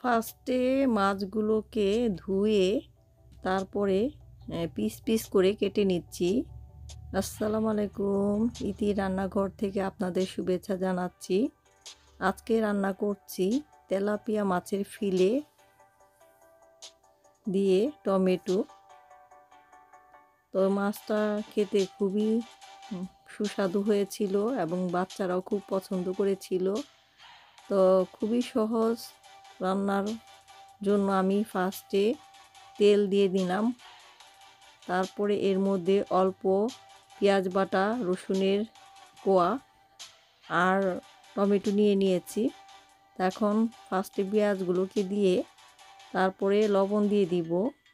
ফার্স্টে মাছগুলোকে ধুয়ে তারপরে পিস পিস করে কেটে নিচ্ছি। আসসালামু আলাইকুম, ইতি রান্নাঘর থেকে আপনাদের শুভেচ্ছা জানাচ্ছি। আজকে রান্না করছি তেলাপিয়া মাছের ফিলে দিয়ে টমেটো। তো মাছটা খেতে খুবই সুস্বাদু হয়েছিল এবং বাচ্চারাও খুব পছন্দ করেছিল। তো খুবই সহজ রান্নার জন্য আমি ফার্স্টে তেল দিয়ে দিলাম, তারপরে এর মধ্যে অল্প পেঁয়াজ বাটা, রসুনের কোয়া আর টমেটো নিয়ে নিয়েছি। এখন ফার্স্টে পেঁয়াজগুলোকে দিয়ে তারপরে লবণ দিয়ে দিব,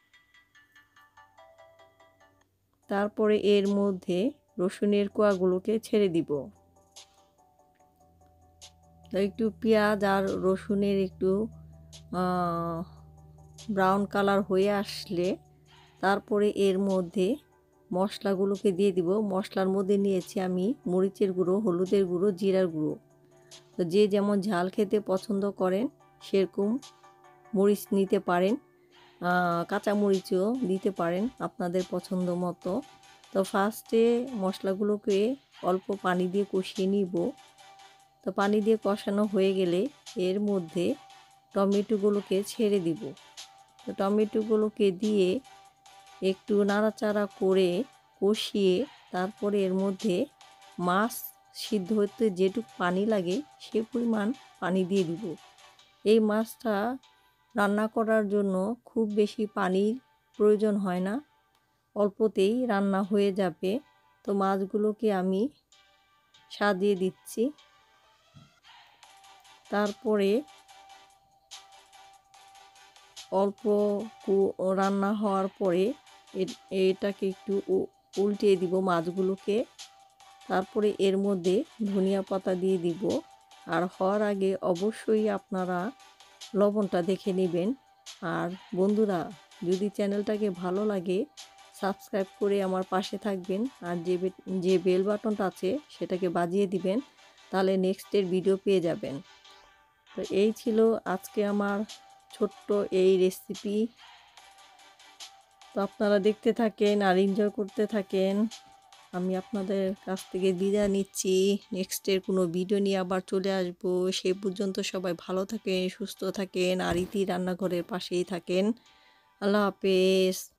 তারপরে এর মধ্যে রসুনের কোয়াগুলোকে ছেড়ে দিব। একটু পেঁয়াজ আর রসুনের একটু ব্রাউন কালার হয়ে আসলে তারপরে এর মধ্যে মশলাগুলোকে দিয়ে দিব। মশলার মধ্যে নিয়েছি আমি মরিচের গুঁড়ো, হলুদের গুঁড়ো, জিরার গুঁড়ো। তো যে যেমন ঝাল খেতে পছন্দ করেন সেরকম মরিচ নিতে পারেন, কাঁচা মরিচও দিতে পারেন আপনাদের পছন্দ মতো। তো ফার্স্টে মশলাগুলোকে অল্প পানি দিয়ে কষিয়ে নিব। তো পানি দিয়ে কষানো হয়ে গেলে এর মধ্যে টমেটোগুলোকে ছেড়ে দিব। তো টমেটোগুলোকে দিয়ে একটু নাড়াচাড়া করে কষিয়ে তারপরে এর মধ্যে মাছ সিদ্ধ হতে যেটুকু পানি লাগে সে পরিমাণ পানি দিয়ে দিব। এই মাছটা রান্না করার জন্য খুব বেশি পানির প্রয়োজন হয় না, অল্পতেই রান্না হয়ে যাবে। তো মাছগুলোকে আমি সাজিয়ে দিচ্ছি। তারপরে অল্প রান্না হওয়ার পরে এটাকে একটু উল্টিয়ে দিব মাছগুলোকে। তারপরে এর মধ্যে ধনিয়া পাতা দিয়ে দিব। আর হওয়ার আগে অবশ্যই আপনারা লবণটা দেখে নেবেন। আর বন্ধুরা, যদি চ্যানেলটাকে ভালো লাগে সাবস্ক্রাইব করে আমার পাশে থাকবেন, আর যে বেল বাটনটা আছে সেটাকে বাজিয়ে দিবেন, তাহলে নেক্সটের ভিডিও পেয়ে যাবেন। তো এই ছিল আজকে আমার ছোট্ট এই রেসিপি। তো আপনারা দেখতে থাকেন আর এনজয় করতে থাকেন। আমি আপনাদের কাছ থেকে বিদায় নিচ্ছি। নেক্সটের কোনো ভিডিও নিয়ে আবার চলে আসবো। সেই পর্যন্ত সবাই ভালো থাকেন, সুস্থ থাকেন আর ইতি রান্নাঘরের পাশেই থাকেন। আল্লাহ হাফেজ।